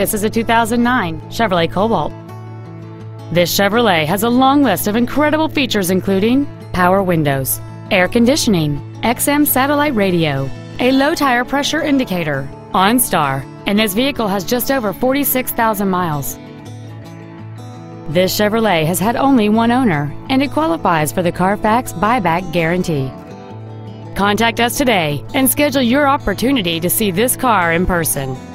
This is a 2009 Chevrolet Cobalt. This Chevrolet has a long list of incredible features including power windows, air conditioning, XM satellite radio, a low tire pressure indicator, OnStar, and this vehicle has just over 46,000 miles. This Chevrolet has had only one owner, and it qualifies for the Carfax buyback guarantee. Contact us today and schedule your opportunity to see this car in person.